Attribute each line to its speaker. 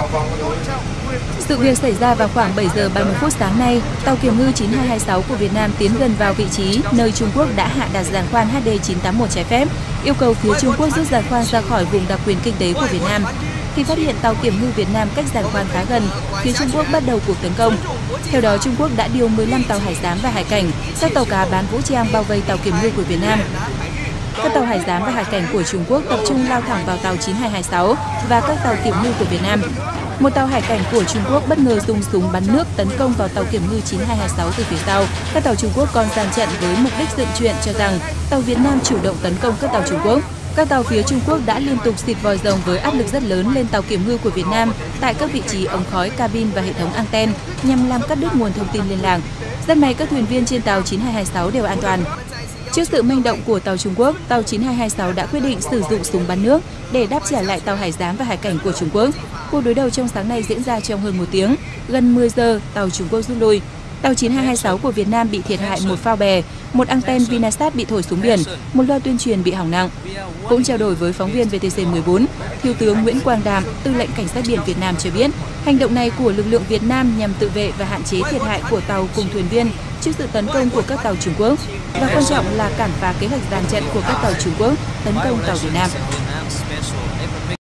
Speaker 1: Sự việc xảy ra vào khoảng 7 giờ 30 phút sáng nay, tàu kiểm ngư 9226 của Việt Nam tiến gần vào vị trí nơi Trung Quốc đã hạ đặt giàn khoan HD 981 trái phép, yêu cầu phía Trung Quốc rút giàn khoan ra khỏi vùng đặc quyền kinh tế của Việt Nam. Khi phát hiện tàu kiểm ngư Việt Nam cách giàn khoan khá gần, phía Trung Quốc bắt đầu cuộc tấn công. Theo đó, Trung Quốc đã điều 15 tàu hải giám và hải cảnh, các tàu cá bán vũ trang bao vây tàu kiểm ngư của Việt Nam. Các tàu hải giám và hải cảnh của Trung Quốc tập trung lao thẳng vào tàu 9226 và các tàu kiểm ngư của Việt Nam. Một tàu hải cảnh của Trung Quốc bất ngờ dùng súng bắn nước tấn công vào tàu kiểm ngư 9226 từ phía sau. Các tàu Trung Quốc còn dàn trận với mục đích dựng chuyện cho rằng tàu Việt Nam chủ động tấn công các tàu Trung Quốc. Các tàu phía Trung Quốc đã liên tục xịt vòi rồng với áp lực rất lớn lên tàu kiểm ngư của Việt Nam tại các vị trí ống khói, cabin và hệ thống anten nhằm làm cắt đứt nguồn thông tin liên lạc. Rất may các thuyền viên trên tàu 9226 đều an toàn. Trước sự manh động của tàu Trung Quốc, tàu 9226 đã quyết định sử dụng súng bắn nước để đáp trả lại tàu hải giám và hải cảnh của Trung Quốc. Cuộc đối đầu trong sáng nay diễn ra trong hơn 1 tiếng. Gần 10 giờ, tàu Trung Quốc rút lui. Tàu 9226 của Việt Nam bị thiệt hại một phao bè, một anten Vinasat bị thổi xuống biển, một loa tuyên truyền bị hỏng nặng. Cũng trao đổi với phóng viên VTC14, Thiếu tướng Nguyễn Quang Đạm, Tư lệnh Cảnh sát biển Việt Nam cho biết, hành động này của lực lượng Việt Nam nhằm tự vệ và hạn chế thiệt hại của tàu cùng thuyền viên trước sự tấn công của các tàu Trung Quốc, và quan trọng là cản phá kế hoạch dàn trận của các tàu Trung Quốc tấn công tàu Việt Nam.